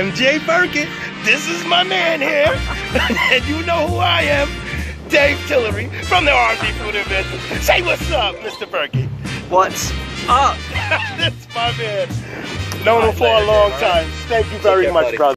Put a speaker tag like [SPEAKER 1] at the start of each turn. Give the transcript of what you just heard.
[SPEAKER 1] MJ Burkett. This is my man here. And you know who I am. Dave Tillery from the R&B Food and Business. Say what's up, Mr. Burkett.
[SPEAKER 2] What's up?
[SPEAKER 1] That's my man. Known him for a long time. Thank you very much, brother.